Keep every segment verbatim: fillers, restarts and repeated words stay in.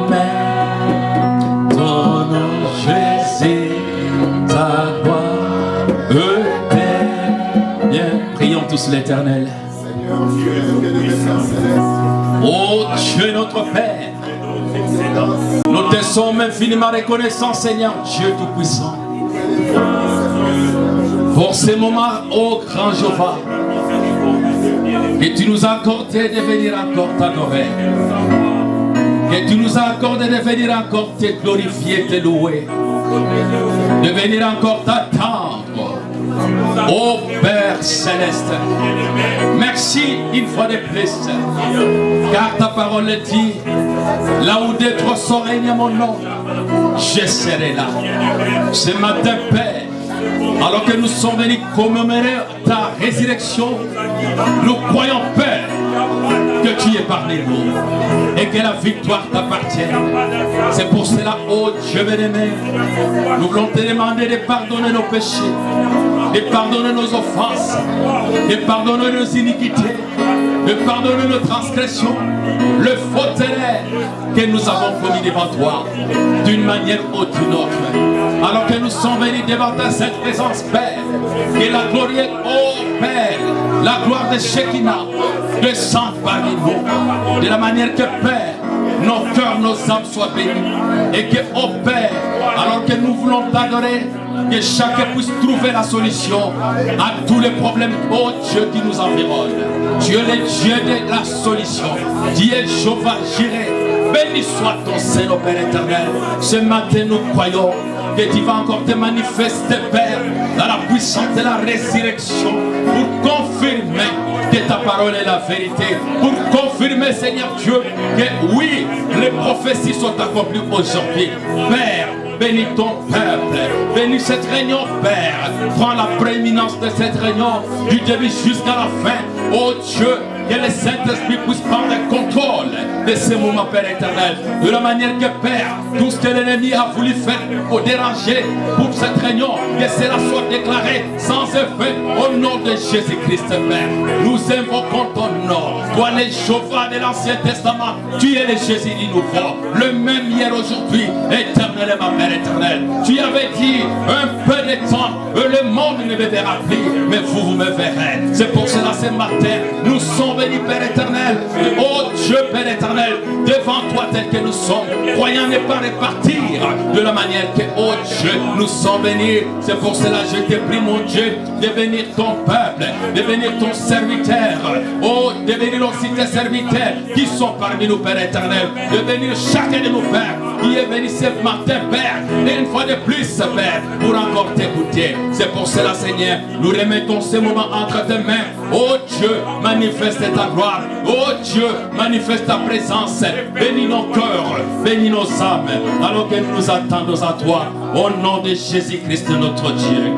Amen. Ton nom, Jésus, ta gloire est bien. Prions tous l'Éternel. Oh Dieu notre Père, nous te sommes infiniment reconnaissants, Seigneur Dieu Tout-Puissant, pour ces moments, ô grand Jéhovah, que tu nous as accordé de venir encore t'adorer, que tu nous as accordé de venir encore te glorifier, te louer, de venir encore t'attendre. Ô Père Céleste, merci une fois de plus, car ta parole dit, là où deux trois sont réunis à mon nom, je serai là. Ce matin, Père, alors que nous sommes venus commémorer ta résurrection, nous croyons, Père, que tu es parmi nous et que la victoire t'appartienne. C'est pour cela, ô Dieu bien-aimé, nous voulons te demander de pardonner nos péchés, de pardonner nos offenses, de pardonner nos iniquités, de pardonner nos transgressions, le faute que nous avons commis devant toi, d'une manière ou d'une autre. Alors que nous sommes venus devant ta cette présence, Père, que la gloire, ô Père, la gloire de Shekinah descende parmi nous, de la manière que, Père, nos cœurs, nos âmes soient bénis, et que, ô Père, alors que nous voulons t'adorer, que chacun puisse trouver la solution à tous les problèmes, ô Dieu, qui nous environnent. Dieu est le Dieu de la solution. Dieu est Jéhovah Jireh. Béni soit ton Seigneur, Père éternel. Ce matin, nous croyons que tu vas encore te manifester, Père, dans la puissance de la résurrection, pour confirmer que ta parole est la vérité, pour confirmer, Seigneur Dieu, que oui, les prophéties sont accomplies aujourd'hui. Père, bénis ton peuple, bénis cette réunion, Père. Prends la prééminence de cette réunion, du début jusqu'à la fin. Oh Dieu, que le Saint-Esprit puisse prendre le contrôle de ces moments, Père éternel. De la manière que, Père, tout ce que l'ennemi a voulu faire pour déranger pour cette réunion, que cela soit déclaré sans effet au nom de Jésus-Christ, Père. Nous invoquons ton nom. Toi, le Jéhovah de l'Ancien Testament, tu es le Jésus du Nouveau, le même hier, aujourd'hui, éternellement, Père éternel. Tu avais dit un peu de temps, le monde ne me verra plus, mais vous, vous me verrez. C'est pour cela, ce matin, nous sommes venus, Père éternel, oh Dieu, Père éternel, devant toi tel que nous sommes, croyant ne pas repartir de la manière que, oh Dieu, nous sommes venus. C'est pour cela que je te prie, mon Dieu, de venir ton peuple, de venir ton serviteur, oh, de venir aussi tes serviteurs qui sont parmi nous, Père éternel, de venir chacun de nos pères qui est venu ce matin, Père, et une fois de plus, Père, pour encore t'écouter. C'est pour cela, Seigneur, nous remettons ce moment entre tes mains. Oh Dieu, manifeste ta gloire. Oh Dieu, manifeste ta présence. Bénis nos cœurs, bénis nos âmes, alors que nous nous attendons à toi. Au nom de Jésus-Christ, notre Dieu.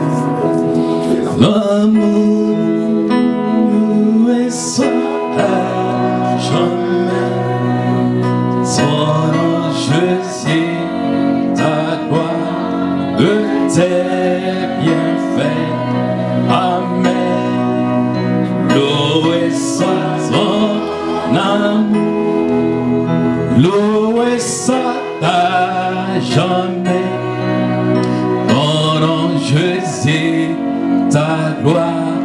L'amour est ça à jamais. Son nom, je sais ta gloire, tes bienfaits. Amen. Loué soit son amour, loué soit à jamais. Ton nom, je sais ta gloire,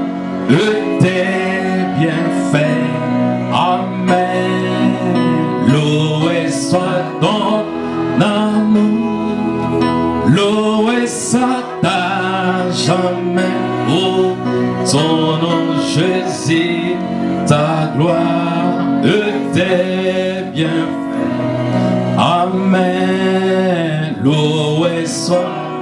tes bienfaits. Amen. Loué soit ton amour, loué soit à jamais. Oh, ton nom, Jésus, ta gloire, tes bienfaits. Amen. Loué soit.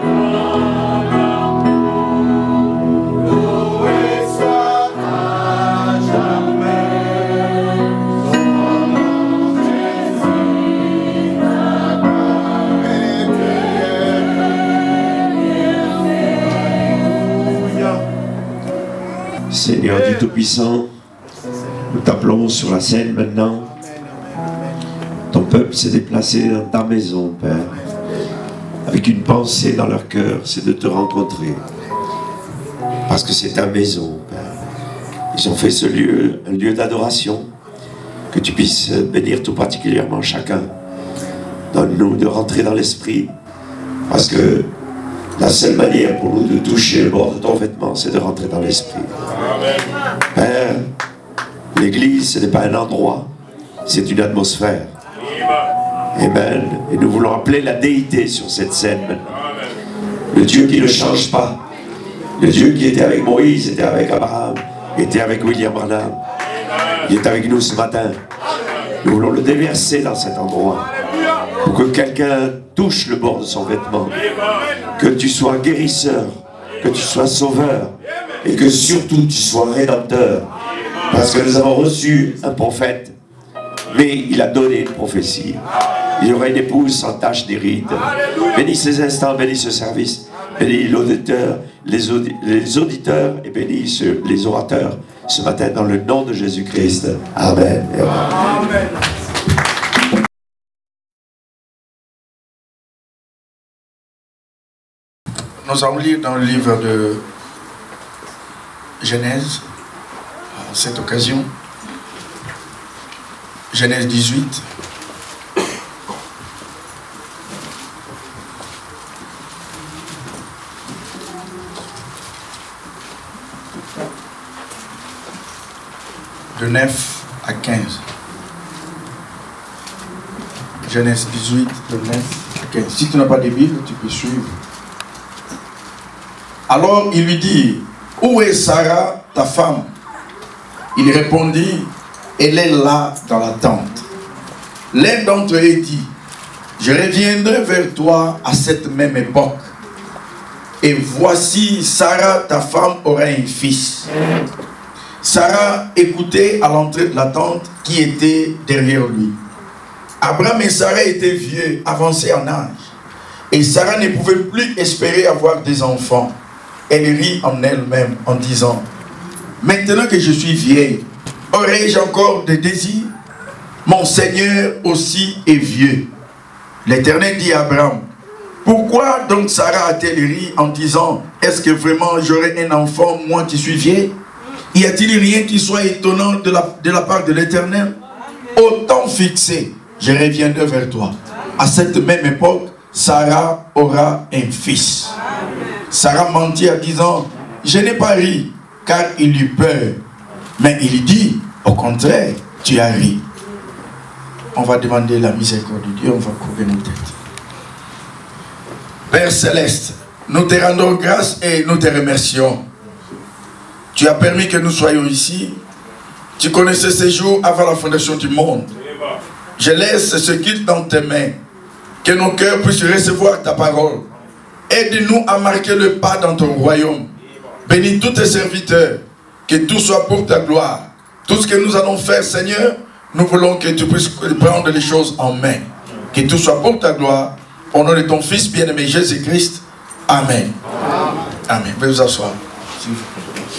Seigneur du Tout-Puissant, nous t'appelons sur la scène maintenant. Ton peuple s'est déplacé dans ta maison, Père, avec une pensée dans leur cœur, c'est de te rencontrer. Parce que c'est ta maison, Père. Ils ont fait ce lieu un lieu d'adoration, que tu puisses bénir tout particulièrement chacun Donne-nous de rentrer dans l'esprit. Parce que la seule manière pour nous de toucher le bord de ton vêtement, c'est de rentrer dans l'esprit. Père, l'église, ce n'est pas un endroit, c'est une atmosphère. Amen. Et nous voulons appeler la déité sur cette scène maintenant. Le Dieu qui ne change pas. Le Dieu qui était avec Moïse, était avec Abraham, était avec William Branham. Il est avec nous ce matin. Nous voulons le déverser dans cet endroit. Pour que quelqu'un touche le bord de son vêtement. Que tu sois guérisseur. Que tu sois sauveur. Et que surtout tu sois rédempteur. Parce que nous avons reçu un prophète. Mais il a donné une prophétie. Il y aura une épouse sans tache ni ride. Bénis ces instants, bénis ce service. Bénis l'auditeur, les, audi les auditeurs et bénis ce, les orateurs ce matin dans le nom de Jésus-Christ. Amen. Et amen. Amen. Nous allons lire dans le livre de Genèse, à cette occasion, Genèse dix-huit. De neuf à quinze. Genèse dix-huit, de neuf à quinze. Si tu n'as pas de Bible, tu peux suivre. Alors il lui dit, où est Sarah, ta femme? Il répondit, elle est là dans la tente. L'un d'entre eux dit, je reviendrai vers toi à cette même époque. Et voici, Sarah, ta femme, aura un fils. Sarah écoutait à l'entrée de la tente qui était derrière lui. Abraham et Sarah étaient vieux, avancés en âge. Et Sarah ne pouvait plus espérer avoir des enfants. Elle rit en elle-même en disant, maintenant que je suis vieille, aurais-je encore des désirs? Mon Seigneur aussi est vieux. L'Éternel dit à Abraham, pourquoi donc Sarah a-t-elle ri en disant, est-ce que vraiment j'aurai un enfant, moi qui suis vieille? Y a-t-il rien qui soit étonnant de la, de la part de l'Éternel? Au temps fixé, je reviendrai vers toi. À cette même époque, Sarah aura un fils. Sarah mentit en disant, je n'ai pas ri, car il eut peur. Mais il dit, au contraire, tu as ri. On va demander la miséricorde de Dieu, on va couvrir nos têtes. Père Céleste, nous te rendons grâce et nous te remercions. Tu as permis que nous soyons ici. Tu connaissais ces jours avant la fondation du monde. Je laisse ce guide dans tes mains. Que nos cœurs puissent recevoir ta parole. Aide-nous à marquer le pas dans ton royaume. Bénis tous tes serviteurs. Que tout soit pour ta gloire. Tout ce que nous allons faire, Seigneur, nous voulons que tu puisses prendre les choses en main. Que tout soit pour ta gloire. Au nom de ton Fils bien-aimé Jésus-Christ. Amen. Amen. Amen. Veuillez vous asseoir. S'il vous plaît.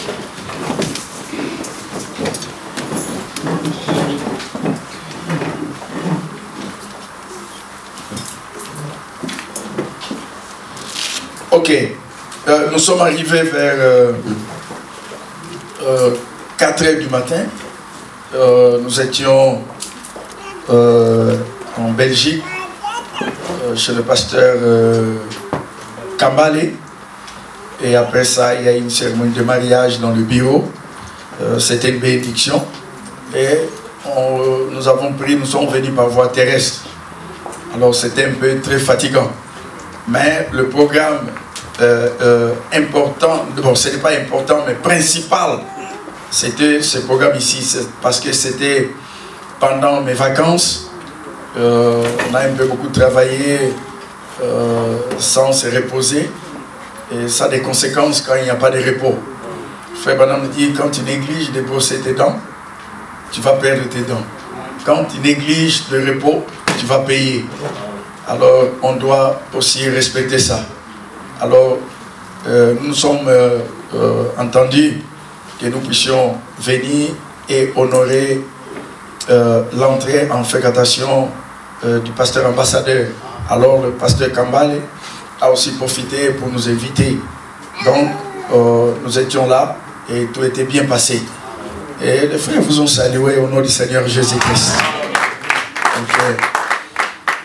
Ok, euh, nous sommes arrivés vers euh, euh, quatre heures du matin. Euh, nous étions euh, en Belgique, euh, chez le pasteur euh, Kambale. Et après ça, il y a eu une cérémonie de mariage dans le bureau. Euh, C'était une bénédiction. Et on, nous avons pris, nous sommes venus par voie terrestre. Alors c'était un peu très fatigant. Mais le programme euh, euh, important, bon ce n'est pas important mais principal, c'était ce programme ici, parce que c'était pendant mes vacances, euh, on a un peu beaucoup travaillé euh, sans se reposer, et ça a des conséquences quand il n'y a pas de repos. Frère Branham me dit, quand tu négliges de brosser tes dents, tu vas perdre tes dents. Quand tu négliges le repos, tu vas payer. Alors, on doit aussi respecter ça. Alors, euh, nous sommes euh, euh, entendus que nous puissions venir et honorer euh, l'entrée en fréquentation euh, du pasteur ambassadeur. Alors, le pasteur Kambale a aussi profité pour nous inviter. Donc, euh, nous étions là et tout était bien passé. Et les frères vous ont salué au nom du Seigneur Jésus-Christ. Okay.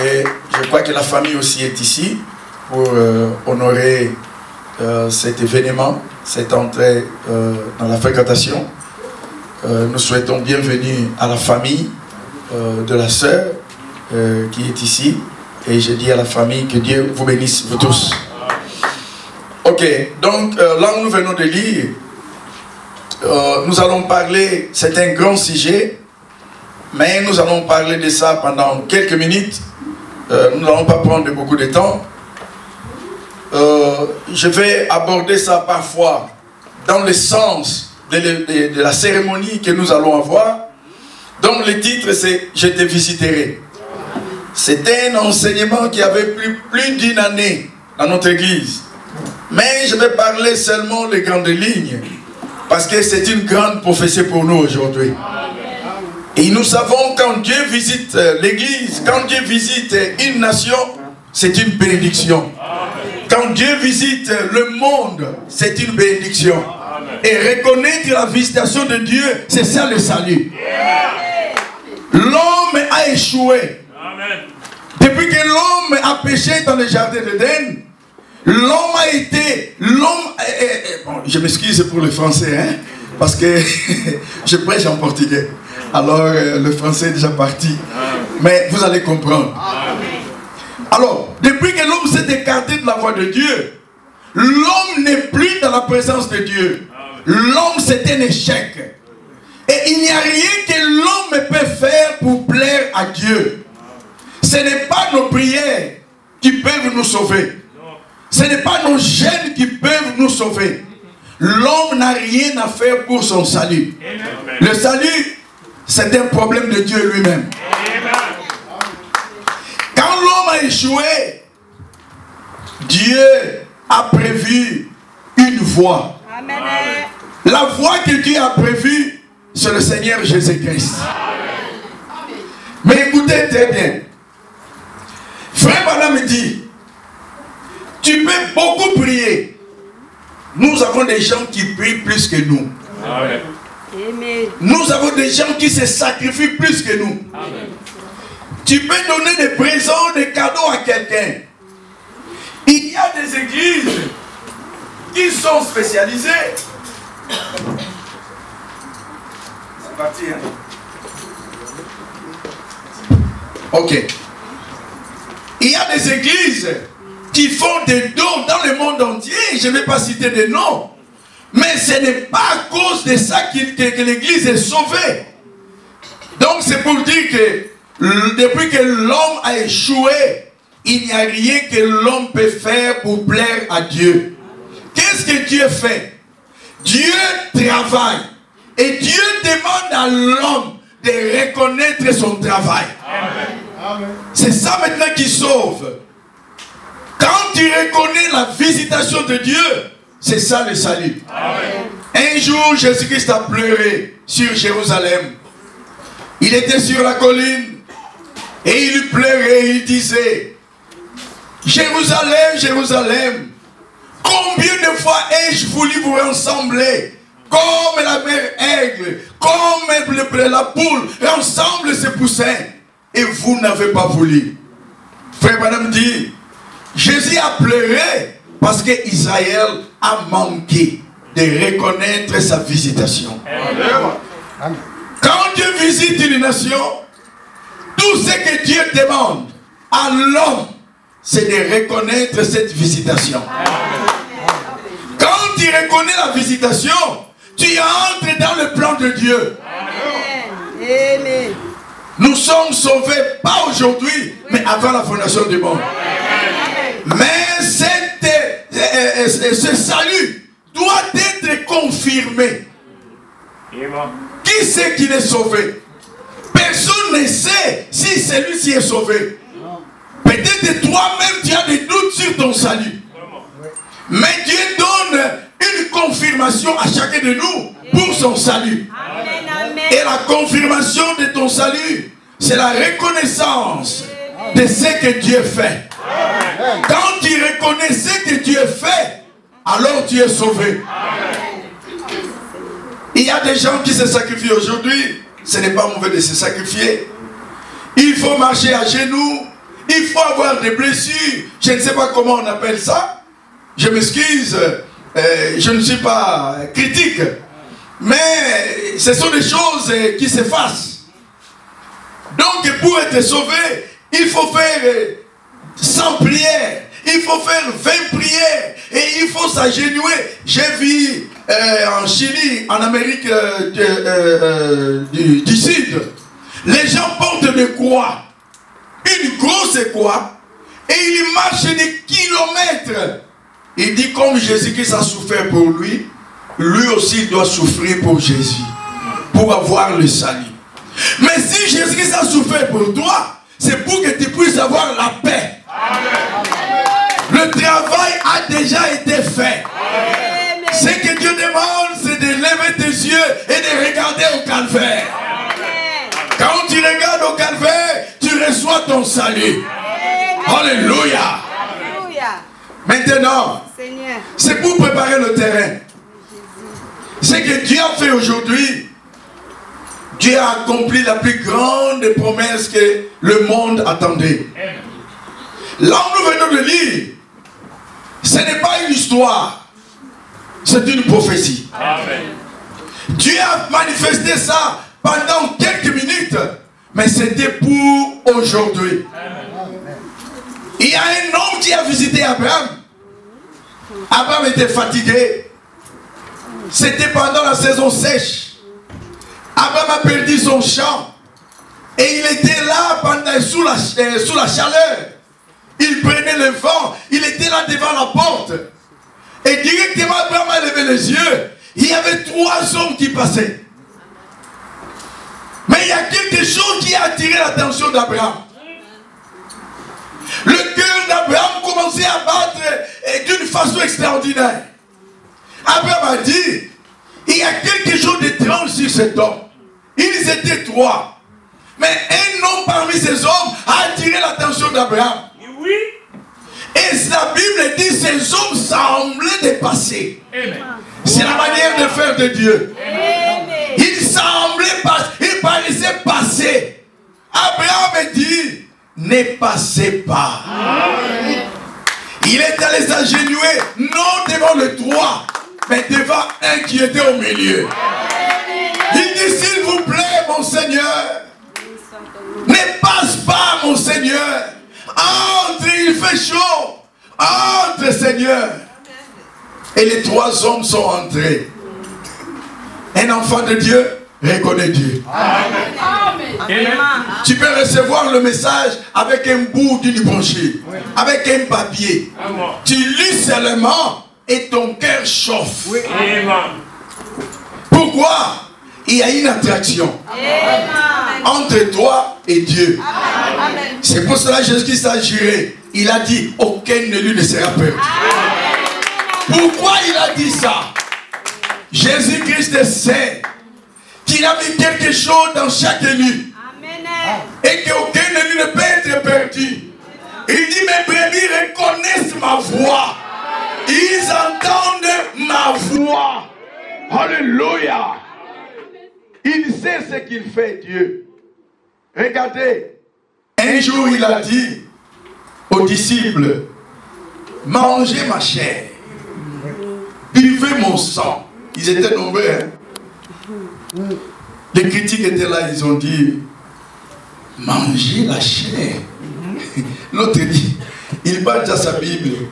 Et je crois que la famille aussi est ici pour euh, honorer euh, cet événement, cette entrée euh, dans la fréquentation. Euh, nous souhaitons bienvenue à la famille euh, de la sœur euh, qui est ici. Et je dis à la famille que Dieu vous bénisse, vous tous. Ok, donc euh, là où nous venons de lire, euh, nous allons parler, c'est un grand sujet, mais nous allons parler de ça pendant quelques minutes. Euh, nous n'allons pas prendre beaucoup de temps. Euh, je vais aborder ça parfois dans le sens de, de, de la cérémonie que nous allons avoir. Donc le titre c'est « Je te visiterai ». C'était un enseignement qui avait plus, plus d'une année dans notre église. Mais je vais parler seulement les grandes lignes, parce que c'est une grande prophétie pour nous aujourd'hui. Et nous savons quand Dieu visite l'église, quand Dieu visite une nation, c'est une bénédiction. Quand Dieu visite le monde, c'est une bénédiction. Et reconnaître la visitation de Dieu, c'est ça le salut. L'homme a échoué. Depuis que l'homme a péché dans le jardin d'Éden, l'homme a été, l'homme, eh, eh, bon, je m'excuse pour le français, hein, parce que je prêche en portugais, alors euh, le français est déjà parti, mais vous allez comprendre. Alors, depuis que l'homme s'est écarté de la voie de Dieu, l'homme n'est plus dans la présence de Dieu. L'homme, c'est un échec. Et il n'y a rien que l'homme peut faire pour plaire à Dieu. Ce n'est pas nos prières qui peuvent nous sauver. Ce n'est pas nos gènes qui peuvent nous sauver. L'homme n'a rien à faire pour son salut. Le salut, c'est un problème de Dieu lui-même. Quand l'homme a échoué, Dieu a prévu une voie. La voie que Dieu a prévue, c'est le Seigneur Jésus-Christ. Mais écoutez très bien. Frère Branham me dit, tu peux beaucoup prier. Nous avons des gens qui prient plus que nous. Amen. Nous avons des gens qui se sacrifient plus que nous. Amen. Tu peux donner des présents, des cadeaux à quelqu'un. Il y a des églises qui sont spécialisées. C'est parti, hein? Ok. Il y a des églises qui font des dons dans le monde entier. Je ne vais pas citer des noms. Mais ce n'est pas à cause de ça que, que, que l'église est sauvée. Donc c'est pour dire que depuis que l'homme a échoué, il n'y a rien que l'homme peut faire pour plaire à Dieu. Qu'est-ce que Dieu fait? Dieu travaille. Et Dieu demande à l'homme de reconnaître son travail. C'est ça maintenant qui sauve. Quand tu reconnais la visitation de Dieu, c'est ça le salut. Amen. Un jour, Jésus-Christ a pleuré sur Jérusalem. Il était sur la colline et il pleurait, il disait, Jérusalem, Jérusalem, combien de fois ai-je voulu vous rassembler comme la mère aigle, comme la poule rassemble ses poussins, et vous n'avez pas voulu. Frère Madame dit, Jésus a pleuré parce que Israël a manqué de reconnaître sa visitation. Amen. Quand Dieu visite une nation, tout ce que Dieu demande à l'homme, c'est de reconnaître cette visitation. Amen. Quand tu reconnais la visitation, tu entres dans le plan de Dieu. Amen. Amen. Nous sommes sauvés, pas aujourd'hui, mais avant la fondation du monde. Amen. Mais cette, euh, euh, ce salut doit être confirmé. Amen. Qui c'est qui est sauvé? Personne ne sait si celui-ci est sauvé. Peut-être toi-même tu as des doutes sur ton salut. Mais Dieu donne une confirmation à chacun de nous pour son salut. Amen. Et la confirmation de ton salut, c'est la reconnaissance de ce que Dieu fait. Amen. Quand tu reconnais ce que Dieu fait, alors tu es sauvé. Amen. Il y a des gens qui se sacrifient aujourd'hui. Ce n'est pas mauvais de se sacrifier. Il faut marcher à genoux. il faut avoir des blessures. Je ne sais pas comment on appelle ça. Je m'excuse, euh, je ne suis pas critique. Mais ce sont des choses qui s'effacent. Donc pour être sauvé, il faut faire cent prières. Il faut faire vingt prières. Et il faut s'agenouiller. J'ai vu euh, en Chili, en Amérique euh, de, euh, euh, du, du Sud, les gens portent des croix. Une grosse croix. Et ils marchent des kilomètres. Il dit comme Jésus-Christ a souffert pour lui, lui aussi doit souffrir pour Jésus. Pour avoir le salut. Mais si Jésus-Christ a souffert pour toi, c'est pour que tu puisses avoir la paix. Le travail a déjà été fait. Ce que Dieu demande, c'est de lever tes yeux et de regarder au calvaire. Quand tu regardes au calvaire, tu reçois ton salut. Alléluia. Maintenant, c'est pour préparer le terrain. Ce que Dieu a fait aujourd'hui, Dieu a accompli la plus grande promesse que le monde attendait. Là où nous venons de lire, ce n'est pas une histoire, c'est une prophétie. Amen. Dieu a manifesté ça pendant quelques minutes, mais c'était pour aujourd'hui. Il y a un homme qui a visité Abraham. Abraham était fatigué. C'était pendant la saison sèche. Abraham a perdu son champ. Et il était là pendant, sous, la, euh, sous la chaleur. Il prenait le vent. Il était là devant la porte. Et directement Abraham a levé les yeux. Il y avait trois hommes qui passaient. Mais il y a quelque chose qui a attiré l'attention d'Abraham. Le cœur d'Abraham commençait à battre d'une façon extraordinaire. Abraham a dit, il y a quelque chose d'étrange sur cet homme. Ils étaient trois. Mais un homme parmi ces hommes a attiré l'attention d'Abraham. Oui. Et la Bible dit, ces hommes semblaient dépasser. C'est la manière de faire de Dieu. Amen. Ils semblaient passer, ils paraissaient passer. Abraham dit, ne passez pas. Amen. Il est allé s'agenouiller, non devant le trois, mais devant un qui était au milieu. Amen. Il dit, s'il vous plaît, mon Seigneur, ne passe pas, mon Seigneur. Entre, il fait chaud. Entre, Seigneur. Et les trois hommes sont entrés. Un enfant de Dieu reconnaît Dieu. Amen. Amen. Tu peux recevoir le message avec un bout d'une brochure, oui, avec un papier. Amen. Tu lis seulement et ton cœur chauffe. Oui. Pourquoi? Il y a une attraction. Amen. Entre toi et Dieu. C'est pour cela que Jésus-Christ a juré. Il a dit, aucun élu ne sera perdu. Pourquoi il a dit ça? Jésus-Christ sait qu'il a mis quelque chose dans chaque élu. Amen. Et qu'aucun élu ne peut être perdu. Il dit, mes brebis reconnaissent ma voix. Ils entendent ma voix. Alléluia. Il sait ce qu'il fait, Dieu. Regardez, un jour il a dit aux disciples, mangez ma chair, buvez mon sang. Ils étaient nombreux. Hein? Les critiques étaient là, ils ont dit, mangez la chair. L'autre dit, il bat à sa Bible.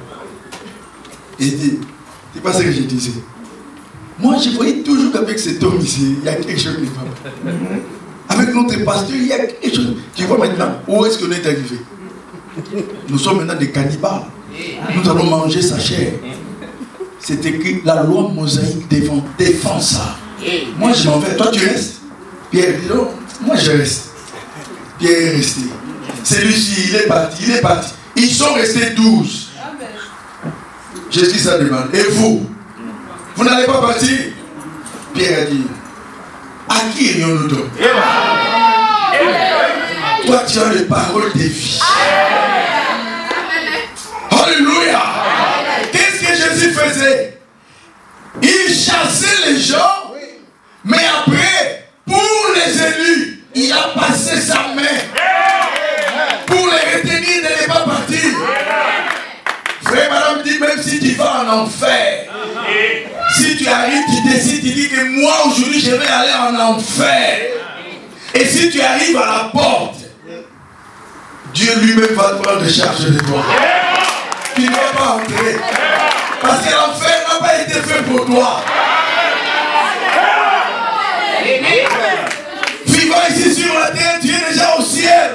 Il dit, c'est pas ce que je disais. Moi, je voyais toujours qu'avec cet homme ici, il y a quelque chose qui ne va pas. Avec notre pasteur, il y a quelque chose. Tu vois maintenant, où est-ce qu'on est arrivé? Nous sommes maintenant des cannibales. Nous allons manger sa chair. C'est écrit, la loi mosaïque défend, défend ça. Moi, je m'en vais. Toi, tu restes? Pierre dit non, moi, je reste. Pierre est resté. Celui-ci, il est parti, il est parti. Ils sont restés douze. Jésus ça demande. Et vous? Vous n'allez pas partir? Pierre a dit, à qui irions-nous donc? Toi, tu as les paroles de vie. Alléluia. Qu'est-ce que Jésus faisait? Il chassait les gens, mais après, pour les élus, il a passé sa main pour les retenir de en enfer. Si tu arrives, tu décides, tu dis que moi aujourd'hui je vais aller en enfer. Et si tu arrives à la porte, Dieu lui-même va prendre charge de toi. Tu ne vas pas entrer. Parce que l'enfer n'a pas été fait pour toi. Vivant ici sur la terre, tu es déjà au ciel.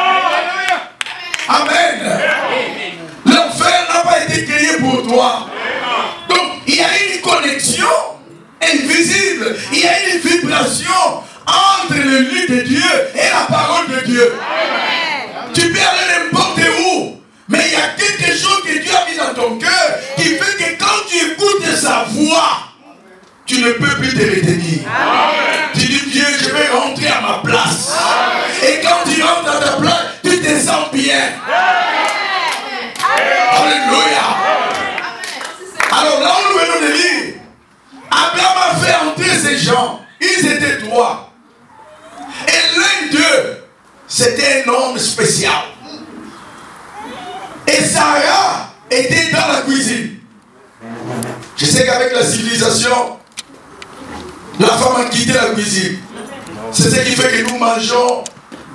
Amen. L'enfer n'a pas été créé pour toi. Donc, il y a une connexion invisible. Il y a une vibration entre le lit de Dieu et la parole de Dieu. Tu peux aller n'importe où. Mais il y a quelque chose que Dieu a mis dans ton cœur qui fait que quand tu écoutes sa voix, tu ne peux plus te retenir. Amen. Tu dis, Dieu, je vais rentrer à ma place. Amen. Et quand tu rentres à ta place, tu te sens bien. Amen. Alléluia. Alors là où nous venons de lire, Abraham a fait entrer ces gens. Ils étaient trois. Et l'un d'eux, c'était un homme spécial. Et Sarah était dans la cuisine. Je sais qu'avec la civilisation, la femme a quitté la cuisine. C'est ce qui fait que nous mangeons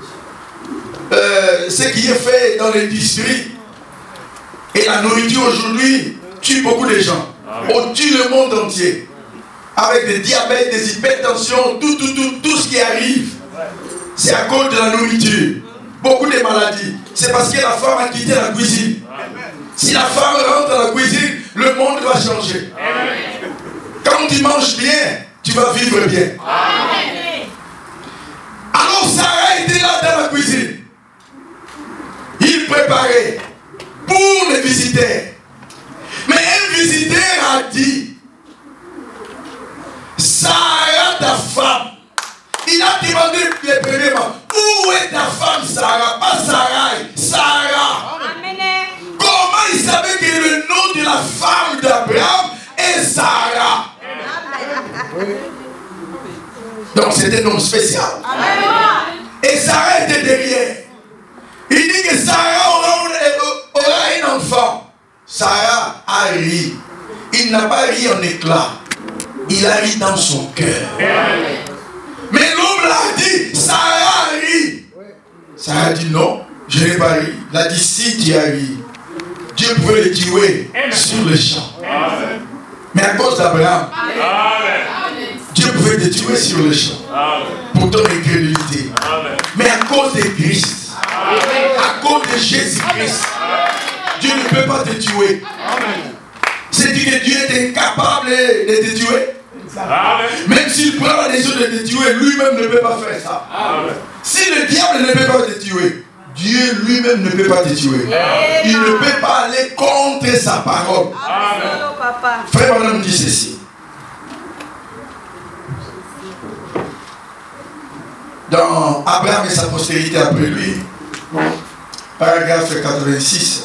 euh, ce qui est fait dans l'industrie. Et la nourriture aujourd'hui tue beaucoup de gens. On tue le monde entier. Avec des diabètes, des hypertensions, tout, tout, tout, tout ce qui arrive. C'est à cause de la nourriture. Beaucoup de maladies. C'est parce que la femme a quitté la cuisine. Si la femme rentre dans la cuisine, le monde va changer. Quand tu manges bien, tu vas vivre bien. Alors Sarah était là dans la cuisine. Il préparait pour les visiteurs. Mais un visiteur a dit, Sarah, ta femme. Il a demandé les premiers mots, où est ta femme Sarah? Pas Sarai, Sarah. Amen. Comment il savait que le nom de la femme d'Abraham est Sarah? Amen. Donc c'était un nom spécial. Amen. Et Sarah était derrière. Il dit que Sarah aura, aura un enfant. Sarah a ri. Il n'a pas ri en éclat. Il a ri dans son cœur. Amen. Mais l'homme l'a dit, Sarah a ri. Sarah a dit non, je n'ai pas ri. Il a dit si tu as ri, Dieu pouvait le tuer sur le champ. Amen. Mais à cause d'Abraham, Dieu pouvait te tuer sur le champ. Amen. Pour ton incrédulité. Amen. Mais à cause de Christ, Amen. À cause de Jésus-Christ, Dieu ne peut pas te tuer. C'est-à-dire que Dieu est incapable de te tuer. Amen. Même s'il prend la décision de te tuer, lui-même ne peut pas faire ça. Amen. Si le diable ne peut pas te tuer, Dieu lui-même ne peut pas te tuer. Amen. Il ne peut pas aller contre sa parole. Amen. Frère Branham dit ceci. Dans Abraham et sa postérité après lui, paragraphe quatre-vingt-six.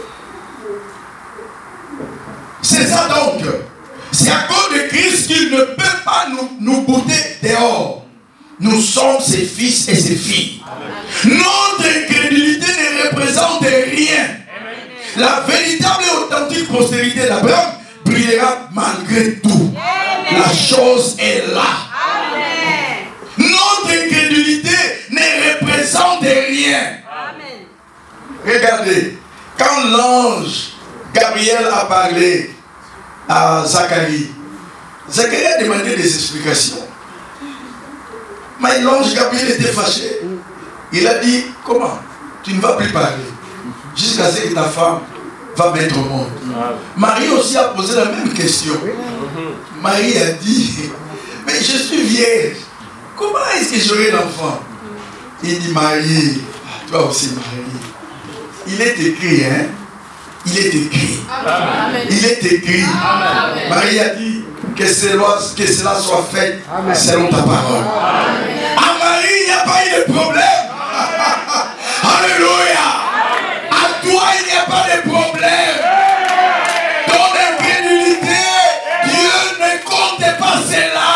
C'est ça donc. C'est à cause de Christ qu'il ne peut pas nous, nous bouter dehors. Nous sommes ses fils et ses filles. Amen. Notre incrédulité ne représente rien. Amen. La véritable et authentique postérité d'Abraham brillera malgré tout. Amen. La chose est là. Amen. Notre incrédulité ne représente rien. Amen. Regardez, quand l'ange Gabriel a parlé à Zacharie, Zacharie a demandé des explications. Mais l'ange Gabriel était fâché. Il a dit, comment? Tu ne vas plus parler jusqu'à ce que ta femme va mettre au monde. Marie aussi a posé la même question. Marie a dit, mais je suis vierge. Comment est-ce que j'aurai l'enfant? Il dit, Marie, toi aussi Marie. Il est écrit, hein? Il est écrit. Amen. Il est écrit. Amen. Marie a dit que cela, que cela soit fait Amen. Selon ta parole. Amen. À Marie, il n'y a pas eu de problème. Alléluia. À toi, il n'y a pas de problème. Ton incrédulité, Dieu ne compte pas cela.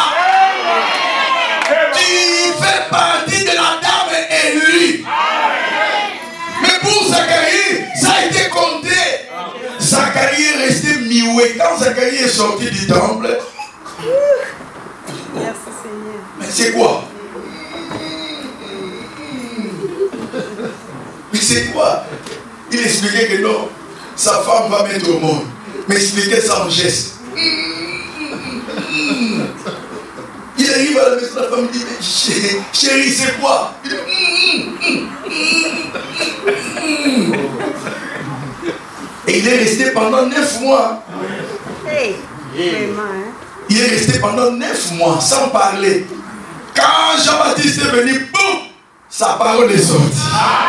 Tu fais partie de la dame élue. Mais pour Zacharie, ça a été compté. Zacharie est resté muet. loué. Quand Zacharie est sorti du temple, Merci Seigneur. mais c'est quoi? Mais c'est quoi? Il expliquait que non, sa femme va mettre au monde. Mais expliquait ça en geste. Il arrive à la maison, la femme dit, chérie, chérie c'est quoi? Il dit, et il est resté pendant neuf mois. Hey, vraiment, hein? Il est resté pendant neuf mois sans parler. Quand Jean-Baptiste est venu, boum, sa parole est sortie.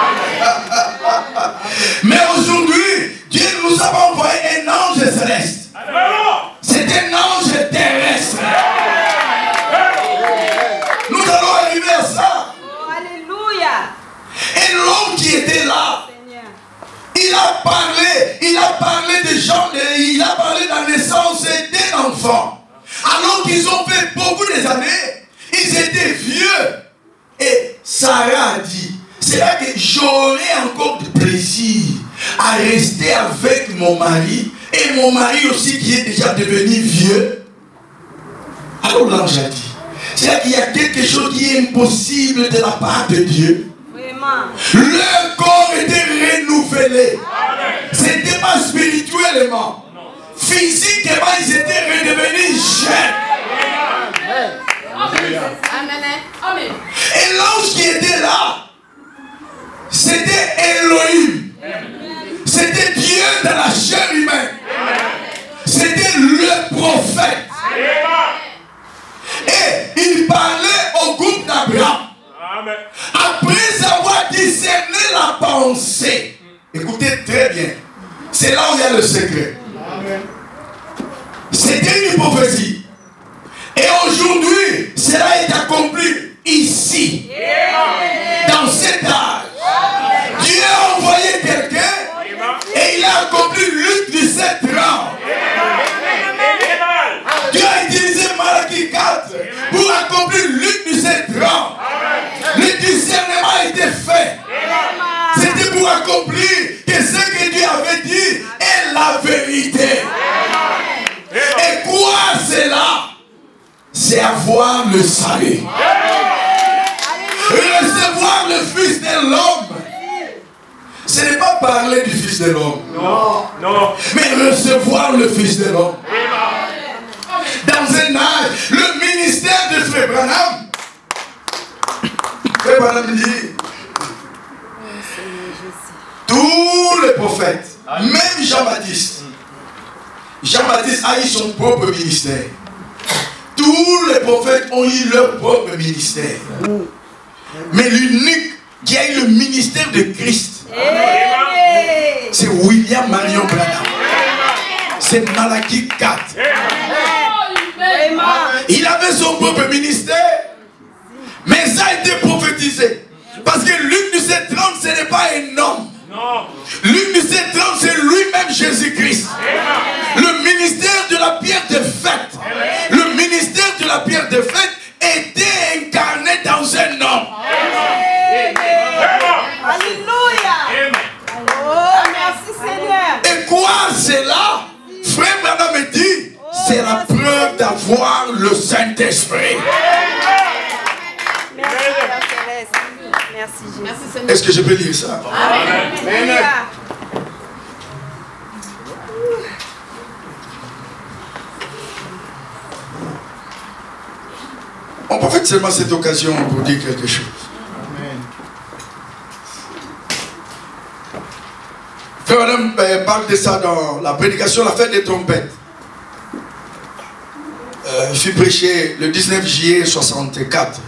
Mais aujourd'hui, Dieu nous a envoyé un ange céleste. C'est un ange terrestre. Nous allons arriver à ça. Oh, alléluia. Et l'homme qui était là, Seigneur. il a parlé, il a parlé des gens, il a parlé de la naissance d'un enfant. Alors qu'ils ont fait beaucoup des années, ils étaient vieux. Et Sarah a dit, c'est là que j'aurai encore du plaisir à rester avec mon mari, et mon mari aussi qui est déjà devenu vieux. Alors l'ange a dit, c'est là qu'il y a quelque chose qui est impossible de la part de Dieu. Vraiment. Leur corps était renouvelé. C'était pas spirituellement. Physiquement, ils étaient redevenus jeunes. Amen. Et l'ange qui était là, c'était Elohim. C'était Dieu dans la chair humaine. C'était le prophète. Et il parlait au groupe d'Abraham. Après avoir discerné la pensée. Écoutez très bien. C'est là où il y a le secret. C'était une prophétie. Et aujourd'hui, cela est accompli ici. Dans cet âge. Dieu a envoyé quelqu'un et il a accompli Luc dix-sept trente. Dieu a utilisé Malachie quatre pour accomplir Luc dix-sept trente. Le discernement a été fait. C'était pour accomplir que ce que Dieu avait dit est la vérité. Et quoi cela? C'est avoir le salut. Recevoir le Fils de l'homme. Ce n'est pas parler du Fils de l'homme. Non, non. Mais recevoir le Fils de l'homme. Dans un âge, le ministère de Frère Branham. Frère Branham dit, tous les prophètes, même Jean-Baptiste, Jean-Baptiste a eu son propre ministère. Tous les prophètes ont eu leur propre ministère. Mais l'unique qui a eu le ministère de Christ, c'est William Marion Branham. C'est Malachie quatre. Il avait son propre ministère, mais ça a été prophétisé. Parce que Luc dix-sept trente, ce n'est pas un homme. Luc dix-sept trente, c'est lui-même Jésus-Christ. Le ministère de la pierre de fête. Le ministère de la pierre de fête était incarné dans un homme. Alléluia. Oh, merci Seigneur. Et quoi c'est là? Frère Branham me dit, c'est la preuve d'avoir le Saint-Esprit. Merci Père Céleste. Merci Jésus. Est-ce que je peux lire ça? Amen. Alléluia. On profite seulement cette occasion pour dire quelque chose. Frère Madame euh, parle de ça dans la prédication, la fête des trompettes. Euh, je suis prêché le dix-neuf juillet soixante-quatre.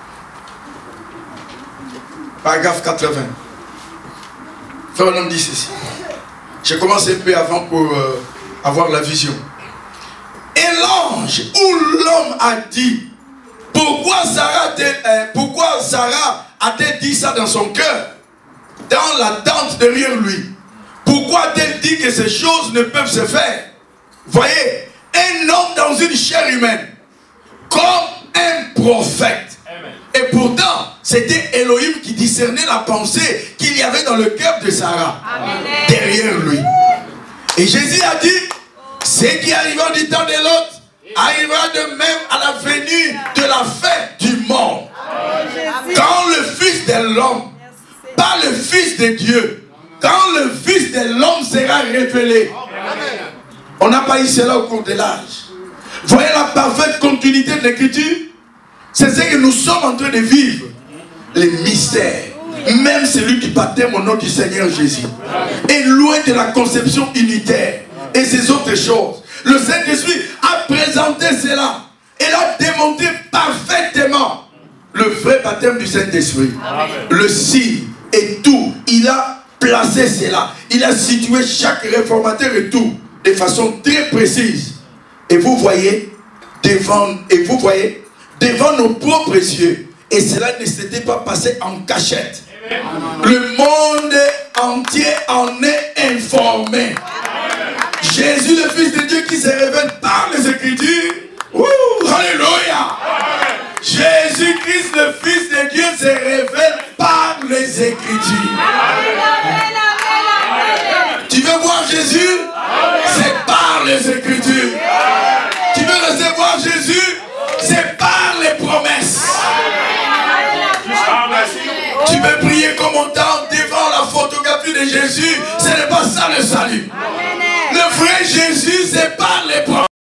Paragraphe quatre-vingts. Frère Madame dit ceci. J'ai commencé un peu avant pour euh, avoir la vision. Et l'ange ou l'homme a dit, pourquoi Sarah a-t-elle euh, pourquoi Sarah a-t-elle dit ça dans son cœur, dans la tente derrière lui? Pourquoi a-t-elle dit que ces choses ne peuvent se faire? Voyez, un homme dans une chair humaine, comme un prophète. Amen. Et pourtant, c'était Elohim qui discernait la pensée qu'il y avait dans le cœur de Sarah. Amen. Derrière lui. Et Jésus a dit, c'est Ce qui arrivera du temps de l'autre arrivera de même à la venue de la fin du monde. Quand le Fils de l'homme, pas le Fils de Dieu, quand le Fils de l'homme sera révélé. On n'a pas eu cela au cours de l'âge. Voyez la parfaite continuité de l'écriture. C'est ce que nous sommes en train de vivre. Les mystères. Même celui qui baptême au nom du Seigneur Jésus est loin de la conception unitaire et ces autres choses. Le Saint-Esprit a présenté cela et a démontré parfaitement le vrai baptême du Saint-Esprit. Le signe et tout. Il a placé cela. Il a situé chaque réformateur et tout de façon très précise. Et vous voyez, devant, et vous voyez, devant nos propres yeux, et cela ne s'était pas passé en cachette. Le monde entier en est informé. Jésus, le Fils de Dieu qui se révèle par les Écritures. Ouh, alléluia. Jésus-Christ, le Fils de Dieu, se révèle par les Écritures. Tu veux voir Jésus? C'est par les Écritures. Tu veux recevoir Jésus? C'est par les promesses. Tu peux prier comme on tente devant la photographie de Jésus. Ce n'est pas ça le salut. Le vrai Jésus, c'est par les promesses.